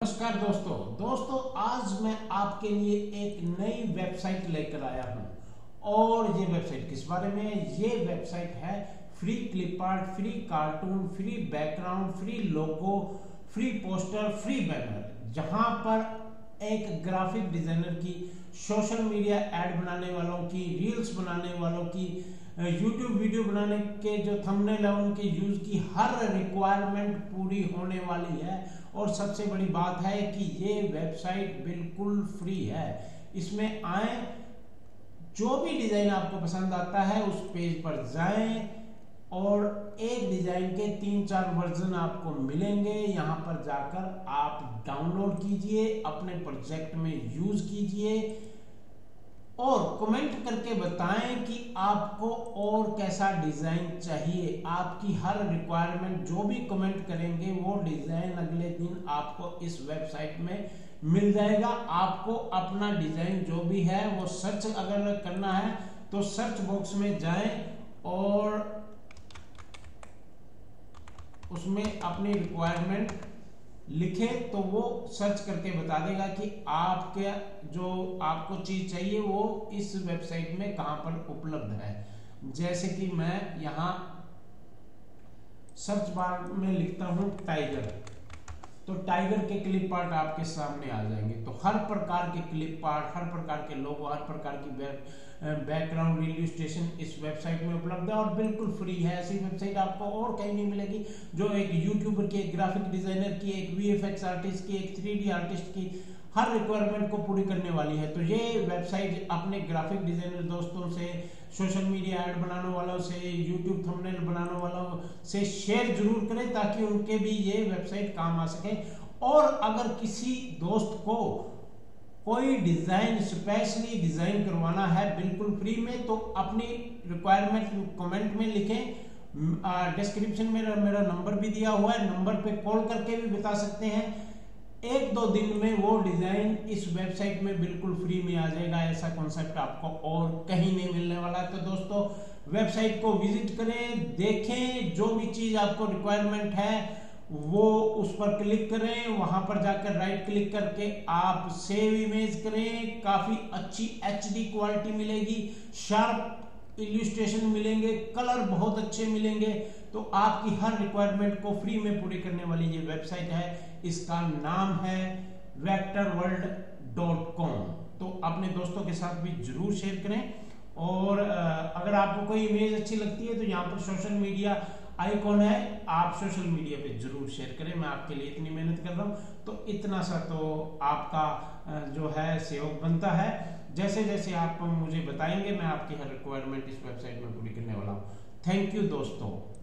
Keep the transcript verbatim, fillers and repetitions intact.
नमस्कार दोस्तों दोस्तों आज मैं आपके लिए एक नई वेबसाइट लेकर आया हूं और ये वेबसाइट किस बारे में है। ये वेबसाइट है free clip art, free cartoon, free background, free logo, free poster, free banner, जहां पर एक ग्राफिक डिजाइनर की, सोशल मीडिया एड बनाने वालों की, रील्स बनाने वालों की, यूट्यूब वीडियो बनाने के जो थंबनेल है उनके यूज की हर रिक्वायरमेंट पूरी होने वाली है। और सबसे बड़ी बात है कि ये वेबसाइट बिल्कुल फ्री है। इसमें आए, जो भी डिजाइन आपको पसंद आता है उस पेज पर जाएं और एक डिजाइन के तीन चार वर्जन आपको मिलेंगे। यहाँ पर जाकर आप डाउनलोड कीजिए, अपने प्रोजेक्ट में यूज कीजिए और कमेंट करके बताएं कि आपको और कैसा डिजाइन चाहिए। आपकी हर रिक्वायरमेंट जो भी कमेंट करेंगे वो डिजाइन अगले दिन आपको इस वेबसाइट में मिल जाएगा। आपको अपना डिजाइन जो भी है वो सर्च अगर करना है तो सर्च बॉक्स में जाएं और उसमें अपनी रिक्वायरमेंट लिखे तो वो सर्च करके बता देगा कि आपके जो आपको चीज चाहिए वो इस वेबसाइट में कहां पर उपलब्ध है। जैसे कि मैं यहां सर्च बार में लिखता हूं टाइगर, तो टाइगर के क्लिप आर्ट आपके सामने आ जाएंगे। तो हर प्रकार के क्लिप आर्ट, हर प्रकार के लोगो, हर प्रकार की बैकग्राउंड इलस्ट्रेशन इस वेबसाइट में उपलब्ध है और बिल्कुल फ्री है। ऐसी वेबसाइट आपको और कहीं नहीं मिलेगी जो एक यूट्यूबर की, एक ग्राफिक डिजाइनर की, एक वीएफएक्स आर्टिस्ट की, एक थ्री डी आर्टिस्ट की हर रिक्वायरमेंट को पूरी करने वाली है। तो ये वेबसाइट अपने ग्राफिक डिजाइनर दोस्तों से, सोशल मीडिया ऐड बनाने वालों से, यूट्यूब थंबनेल बनाने वालों से शेयर जरूर करें ताकि उनके भी ये वेबसाइट काम आ सके। और अगर किसी दोस्त को कोई डिजाइन स्पेशली डिजाइन करवाना है बिल्कुल फ्री में तो अपनी रिक्वायरमेंट कमेंट में लिखें। डिस्क्रिप्शन में मेरा नंबर भी दिया हुआ है, नंबर पे कॉल करके भी बता सकते हैं। एक दो दिन में वो डिजाइन इस वेबसाइट में बिल्कुल फ्री में आ जाएगा। ऐसा कॉन्सेप्ट आपको और कहीं नहीं मिलने वाला है। तो दोस्तों वेबसाइट को विजिट करें, देखें, जो भी चीज आपको रिक्वायरमेंट है वो उस पर क्लिक करें। वहां पर जाकर राइट क्लिक करके आप सेव इमेज करें। काफी अच्छी एचडी क्वालिटी मिलेगी, शार्प इल्यूस्ट्रेशन मिलेंगे, कलर बहुत अच्छे मिलेंगे। तो आपकी हर रिक्वायरमेंट को फ्री में पूरी करने वाली ये वेबसाइट है। इसका नाम है वेक्टर वर्ल्ड डॉट कॉम। तो अपने दोस्तों के साथ भी जरूर शेयर करें। और अगर आपको कोई इमेज अच्छी लगती है तो यहाँ पर सोशल मीडिया आइकॉन है, आप सोशल मीडिया पे जरूर शेयर करें। मैं आपके लिए इतनी मेहनत कर रहा हूँ तो इतना सा तो आपका जो है सहयोग बनता है। जैसे जैसे आप मुझे बताएंगे मैं आपकी हर रिक्वायरमेंट इस वेबसाइट में पूरी करने वाला हूँ। थैंक यू दोस्तों।